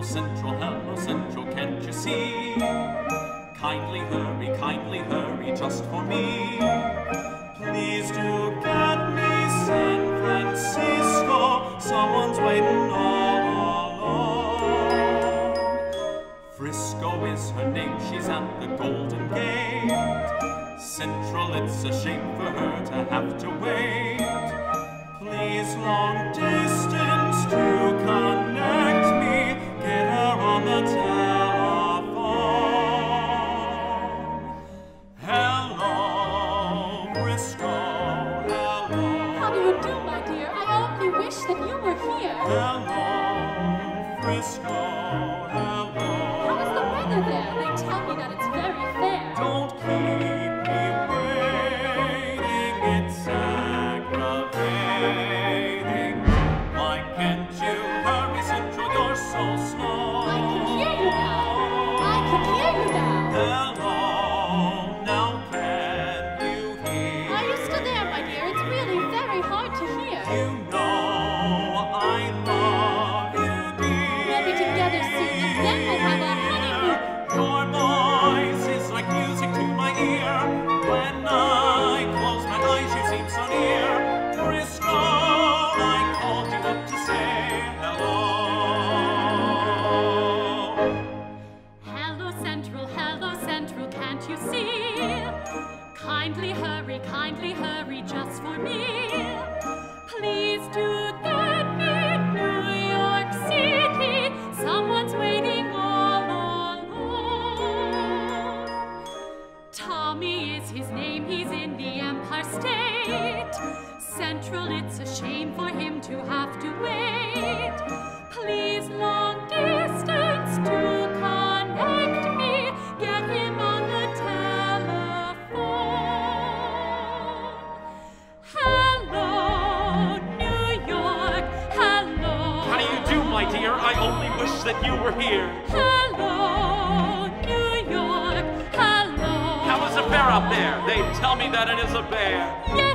hello, Central, can't you see? Kindly hurry, just for me. Please do get me San Francisco. Someone's waiting all along. Frisco is her name, she's at the Golden Gate. Central, it's a shame for her to have to wait. Please, long distance to connect me. Get her on the telephone. Hello, Frisco, hello. How do you do, my dear? I only wish that you were here. Hello, Frisco, hello. How is the weather there? They tell me that it's very fair. Don't keep me waiting, it's aggravating. Why can't you hurry, Central? You're so slow. I can hear you now. I can hear you now. Hello, now can you hear? Are you still there, my dear? It's really very hard to hear. You know I love you, dear. We'll be together soon, and then we'll have a honeymoon. Your voice is like music to my ear. When I close my eyes, you seem so near. Frisco, I called you up to say hello. Hello, Central, can't you see? Kindly hurry, just for me. Please do get me New York City. Someone's waiting all alone. Tommy is his name, he's in the Empire State. Central, it's a shame for him to have to wait. Please, long distance to connect me. Get him on the telephone. Hello, New York, hello. How do you do, my dear? I only wish that you were here. Hello, New York, hello. How is a bear up there? They tell me that it is a bear. Yes,